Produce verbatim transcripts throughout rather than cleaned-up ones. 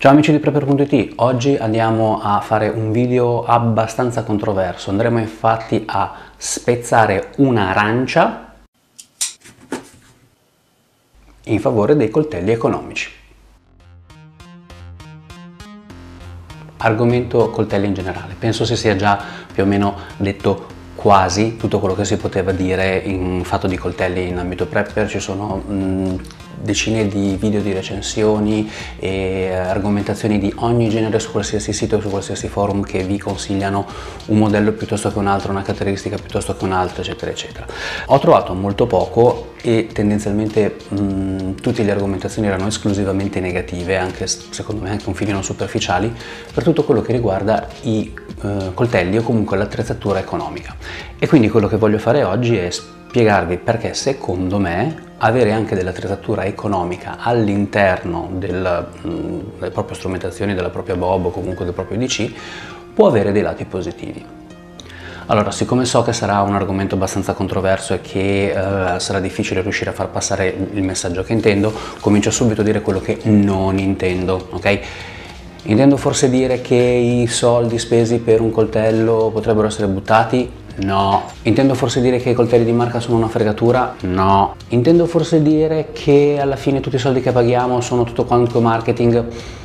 Ciao amici di Prepper punto it, oggi andiamo a fare un video abbastanza controverso. Andremo infatti a spezzare un'arancia in favore dei coltelli economici. Argomento coltelli in generale. Penso si sia già più o meno detto quasi tutto quello che si poteva dire in fatto di coltelli in ambito prepper. Ci sono mh, decine di video di recensioni e argomentazioni di ogni genere su qualsiasi sito e su qualsiasi forum che vi consigliano un modello piuttosto che un altro, una caratteristica piuttosto che un'altra, eccetera eccetera. Ho trovato molto poco e tendenzialmente mh, tutte le argomentazioni erano esclusivamente negative, anche secondo me anche un filino superficiali, per tutto quello che riguarda i eh, coltelli o comunque l'attrezzatura economica. E quindi quello che voglio fare oggi è spiegarvi perché secondo me avere anche dell'attrezzatura economica all'interno del, delle proprie strumentazioni, della propria Bob o comunque del proprio D C può avere dei lati positivi. Allora, siccome so che sarà un argomento abbastanza controverso e che eh, sarà difficile riuscire a far passare il messaggio che intendo, comincio subito a dire quello che non intendo, ok? Intendo forse dire che i soldi spesi per un coltello potrebbero essere buttati? No. Intendo forse dire che i coltelli di marca sono una fregatura? No. Intendo forse dire che alla fine tutti i soldi che paghiamo sono tutto quanto marketing?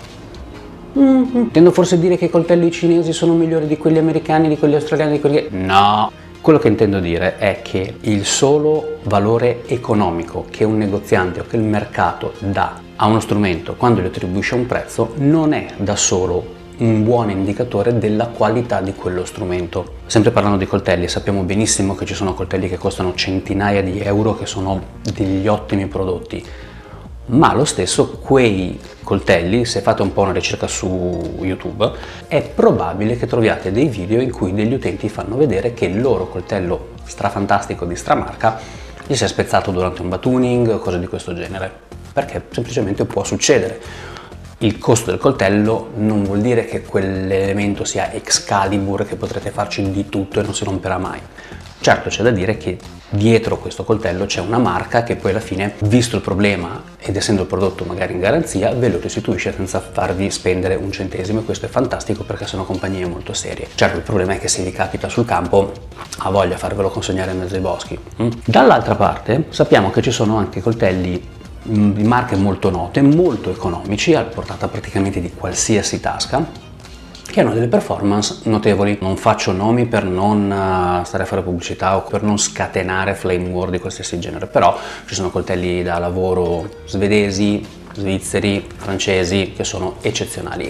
Mm-hmm. Intendo forse dire che i coltelli cinesi sono migliori di quelli americani, di quelli australiani, di quelli... No. Quello che intendo dire è che il solo valore economico che un negoziante o che il mercato dà a uno strumento quando gli attribuisce un prezzo non è da solo un buon indicatore della qualità di quello strumento. Sempre parlando di coltelli, sappiamo benissimo che ci sono coltelli che costano centinaia di euro, che sono degli ottimi prodotti, ma lo stesso quei coltelli, se fate un po' una ricerca su YouTube, è probabile che troviate dei video in cui degli utenti fanno vedere che il loro coltello strafantastico di stramarca gli si è spezzato durante un batuning o cose di questo genere, perché semplicemente può succedere. Il costo del coltello non vuol dire che quell'elemento sia Excalibur, che potrete farci di tutto e non si romperà mai. Certo, c'è da dire che dietro questo coltello c'è una marca che poi alla fine, visto il problema ed essendo il prodotto magari in garanzia, ve lo restituisce senza farvi spendere un centesimo, e questo è fantastico perché sono compagnie molto serie. Certo, il problema è che se vi capita sul campo ha voglia a farvelo consegnare in mezzo ai boschi. Dall'altra parte sappiamo che ci sono anche coltelli di marche molto note, molto economici, a portata praticamente di qualsiasi tasca, che hanno delle performance notevoli. Non faccio nomi per non stare a fare pubblicità o per non scatenare flame war di qualsiasi genere, però ci sono coltelli da lavoro svedesi, svizzeri, francesi che sono eccezionali.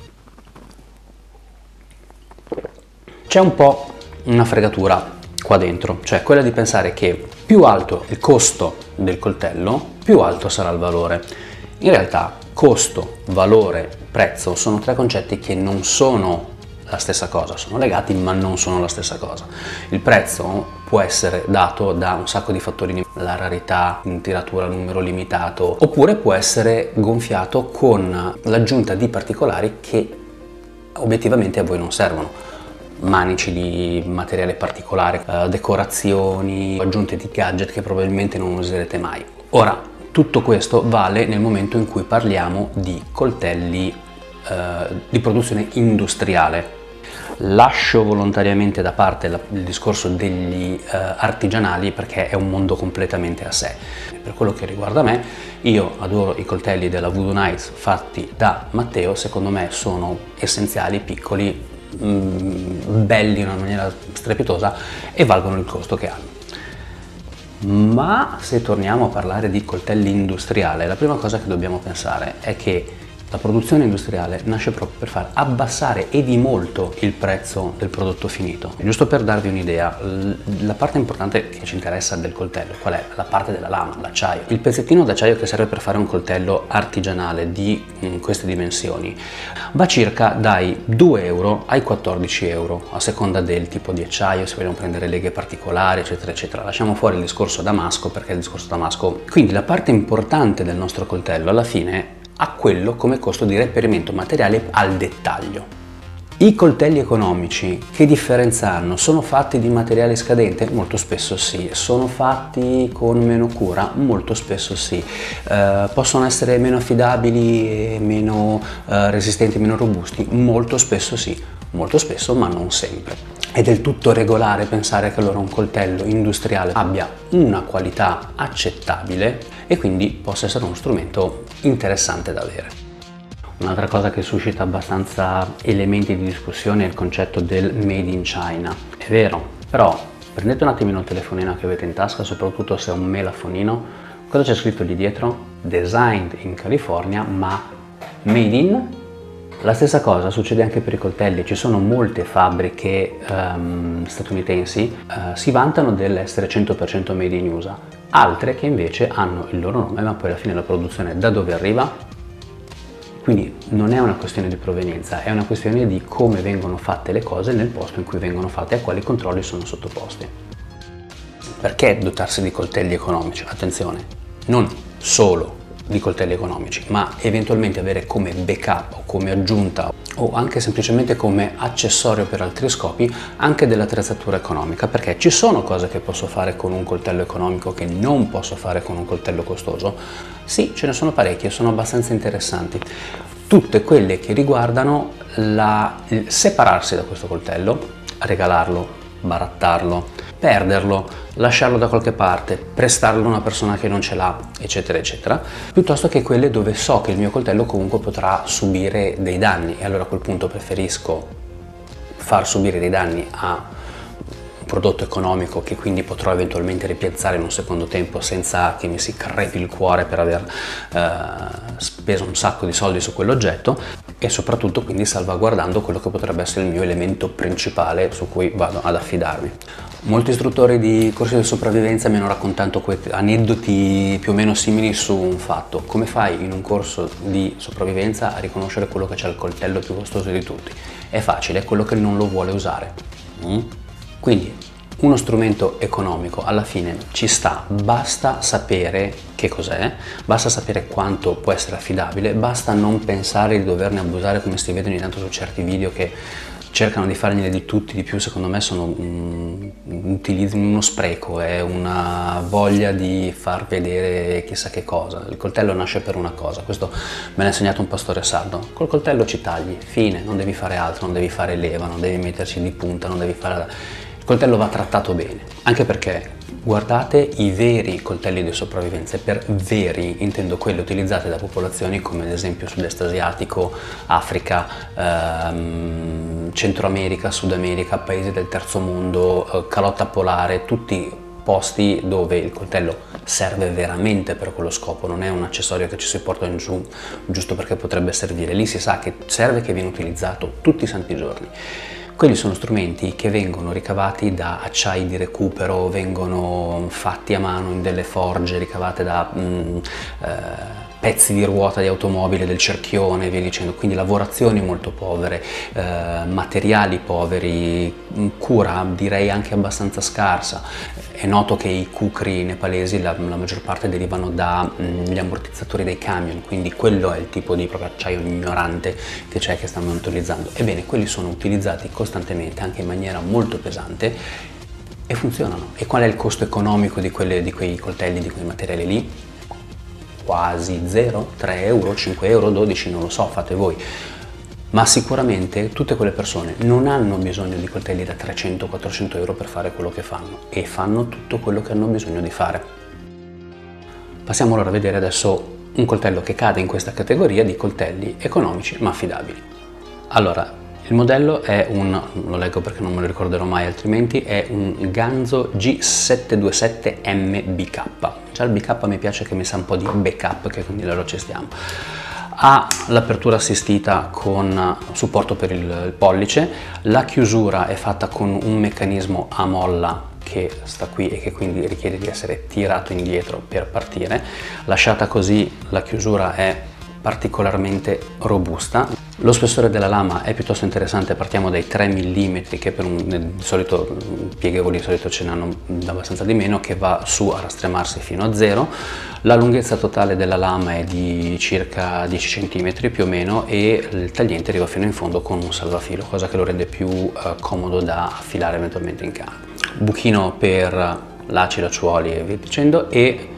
C'è un po' una fregatura qua dentro, cioè quella di pensare che più alto il costo del coltello, più alto sarà il valore. In realtà costo, valore, prezzo sono tre concetti che non sono la stessa cosa, sono legati ma non sono la stessa cosa. Il prezzo può essere dato da un sacco di fattori, la rarità, in tiratura, numero limitato, oppure può essere gonfiato con l'aggiunta di particolari che obiettivamente a voi non servono. Manici di materiale particolare, eh, decorazioni, aggiunte di gadget che probabilmente non userete mai. Ora, tutto questo vale nel momento in cui parliamo di coltelli eh, di produzione industriale. Lascio volontariamente da parte la, il discorso degli eh, artigianali perché è un mondo completamente a sé. Per quello che riguarda me, io adoro i coltelli della Voodoo Knights fatti da Matteo, secondo me sono essenziali, piccoli, belli in una maniera strepitosa e valgono il costo che hanno. Ma se torniamo a parlare di coltelli industriali, la prima cosa che dobbiamo pensare è che la produzione industriale nasce proprio per far abbassare e di molto il prezzo del prodotto finito. Giusto per darvi un'idea, la parte importante che ci interessa del coltello, qual è? La parte della lama, l'acciaio. Il pezzettino d'acciaio che serve per fare un coltello artigianale di mh, queste dimensioni va circa dai due euro ai quattordici euro, a seconda del tipo di acciaio, se vogliamo prendere leghe particolari, eccetera, eccetera. Lasciamo fuori il discorso damasco perché il discorso damasco... Quindi la parte importante del nostro coltello alla fine ha quello come costo di reperimento materiale al dettaglio. I coltelli economici che differenza hanno? Sono fatti di materiale scadente? Molto spesso sì. Sono fatti con meno cura? Molto spesso sì. Eh, possono essere meno affidabili e meno eh, resistenti, meno robusti? Molto spesso sì. Molto spesso, ma non sempre. È del tutto regolare pensare che allora un coltello industriale abbia una qualità accettabile e quindi possa essere uno strumento interessante da avere. Un'altra cosa che suscita abbastanza elementi di discussione è il concetto del made in China. È vero, però prendete un attimino il telefonino che avete in tasca, soprattutto se è un melafonino, cosa c'è scritto lì dietro? Designed in California, ma made in? La stessa cosa succede anche per i coltelli. Ci sono molte fabbriche um, statunitensi uh, si vantano dell'essere cento per cento made in U S A, altre che invece hanno il loro nome, ma poi alla fine la produzione da dove arriva? Quindi non è una questione di provenienza, è una questione di come vengono fatte le cose nel posto in cui vengono fatte e a quali controlli sono sottoposti. Perché dotarsi di coltelli economici? Attenzione, non solo di coltelli economici, ma eventualmente avere come backup o come aggiunta o anche semplicemente come accessorio per altri scopi anche dell'attrezzatura economica, perché ci sono cose che posso fare con un coltello economico che non posso fare con un coltello costoso. Sì, ce ne sono parecchie, sono abbastanza interessanti, tutte quelle che riguardano la, il separarsi da questo coltello, regalarlo, barattarlo, perderlo, lasciarlo da qualche parte, prestarlo a una persona che non ce l'ha, eccetera eccetera, piuttosto che quelle dove so che il mio coltello comunque potrà subire dei danni e allora a quel punto preferisco far subire dei danni a un prodotto economico che quindi potrò eventualmente ripiazzare in un secondo tempo senza che mi si crepi il cuore per aver eh, speso un sacco di soldi su quell'oggetto e soprattutto quindi salvaguardando quello che potrebbe essere il mio elemento principale su cui vado ad affidarmi. Molti istruttori di corsi di sopravvivenza mi hanno raccontato aneddoti più o meno simili su un fatto. Come fai in un corso di sopravvivenza a riconoscere quello che c'ha il coltello più costoso di tutti? È facile, è quello che non lo vuole usare. Mm? Quindi uno strumento economico alla fine ci sta, basta sapere che cos'è, basta sapere quanto può essere affidabile, basta non pensare di doverne abusare come si vede ogni tanto su certi video che cercano di fargliene di tutti di più. Secondo me sono un, un, uno spreco, è una voglia di far vedere chissà che cosa. Il coltello nasce per una cosa, questo me l'ha insegnato un pastore sardo: col coltello ci tagli, fine, non devi fare altro, non devi fare leva, non devi metterci di punta, non devi fare... Il coltello va trattato bene, anche perché guardate i veri coltelli di sopravvivenza, e per veri intendo quelli utilizzati da popolazioni come ad esempio sud-est asiatico, Africa, ehm, Centro America, Sud America, paesi del terzo mondo, eh, calotta polare, tutti posti dove il coltello serve veramente per quello scopo, non è un accessorio che ci si porta in giù giusto perché potrebbe servire. Lì si sa che serve, che viene utilizzato tutti i santi giorni. Quelli sono strumenti che vengono ricavati da acciai di recupero, vengono fatti a mano in delle forge ricavate da mh, eh, pezzi di ruota di automobile, del cerchione e via dicendo, quindi lavorazioni molto povere, eh, materiali poveri, cura direi anche abbastanza scarsa. È noto che i kukri nepalesi la, la maggior parte derivano dagli ammortizzatori dei camion, quindi quello è il tipo di proprio acciaio ignorante che c'è, che stanno utilizzando. Ebbene, quelli sono utilizzati costantemente, anche in maniera molto pesante, e funzionano. E qual è il costo economico di, quelle, di quei coltelli, di quei materiali lì? Quasi zero, tre euro, cinque euro, dodici, non lo so, fate voi. Ma sicuramente tutte quelle persone non hanno bisogno di coltelli da trecento quattrocento euro per fare quello che fanno, e fanno tutto quello che hanno bisogno di fare. Passiamo allora a vedere adesso un coltello che cade in questa categoria di coltelli economici ma affidabili. Allora, il modello è un, lo leggo perché non me lo ricorderò mai altrimenti, è un Ganzo G settecentoventisette M B K. Già il B K mi piace che mi sa un po' di backup, che quindi lo ci stiamo. Ha l'apertura assistita con supporto per il, il pollice, la chiusura è fatta con un meccanismo a molla che sta qui e che quindi richiede di essere tirato indietro per partire. Lasciata così la chiusura è particolarmente robusta. Lo spessore della lama è piuttosto interessante, partiamo dai tre millimetri che per un di solito pieghevoli di solito ce n'hanno abbastanza di meno, che va su a rastremmarsi fino a zero. La lunghezza totale della lama è di circa dieci centimetri più o meno e il tagliente arriva fino in fondo con un salvafilo, cosa che lo rende più eh, comodo da affilare eventualmente in campo. Buchino per lacci, lacciuoli e via dicendo, e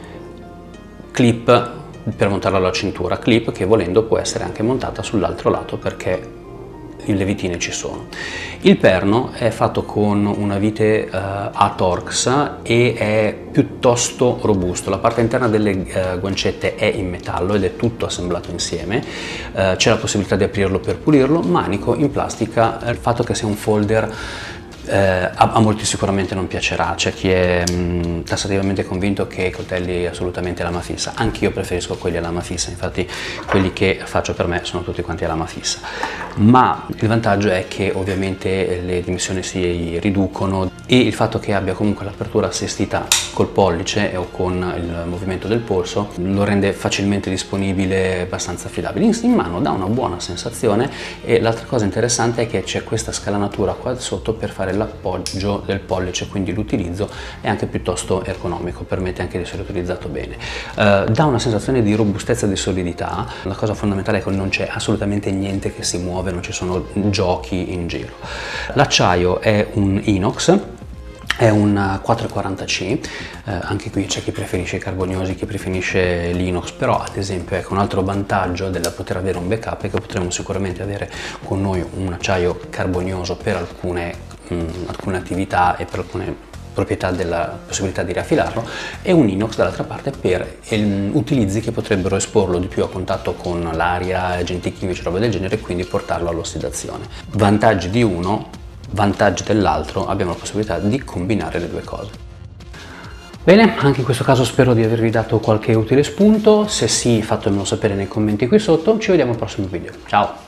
clip per montarlo alla cintura, clip che volendo può essere anche montata sull'altro lato perché le vitine ci sono. Il perno è fatto con una vite uh, a Torx e è piuttosto robusto. La parte interna delle uh, guancette è in metallo ed è tutto assemblato insieme. Uh, c'è la possibilità di aprirlo per pulirlo. Manico in plastica. Il fatto che sia un folder Eh, a, a molti sicuramente non piacerà, c'è chi è mh, tassativamente convinto che i coltelli assolutamente a lama fissa. Anch'io preferisco quelli a lama fissa, infatti quelli che faccio per me sono tutti quanti a lama fissa, ma il vantaggio è che ovviamente le dimensioni si riducono e il fatto che abbia comunque l'apertura assistita col pollice o con il movimento del polso lo rende facilmente disponibile, abbastanza affidabile. In, in mano dà una buona sensazione e l'altra cosa interessante è che c'è questa scalanatura qua sotto per fare l'appoggio del pollice, quindi l'utilizzo è anche piuttosto ergonomico, permette anche di essere utilizzato bene. Uh, dà una sensazione di robustezza e di solidità. La cosa fondamentale è che non c'è assolutamente niente che si muove, non ci sono giochi in giro. L'acciaio è un inox, è un quattro quaranta C, eh, anche qui c'è chi preferisce i carboniosi, chi preferisce l'inox, però ad esempio ecco, un altro vantaggio del poter avere un backup è che potremo sicuramente avere con noi un acciaio carbonioso per alcune, mh, alcune attività e per alcune proprietà della possibilità di raffilarlo, e un inox dall'altra parte per um, utilizzi che potrebbero esporlo di più a contatto con l'aria, agenti chimici, roba del genere, e quindi portarlo all'ossidazione. Vantaggi di uno, vantaggi dell'altro, abbiamo la possibilità di combinare le due cose. Bene, anche in questo caso spero di avervi dato qualche utile spunto. Se sì, fatemelo sapere nei commenti qui sotto. Ci vediamo al prossimo video. Ciao!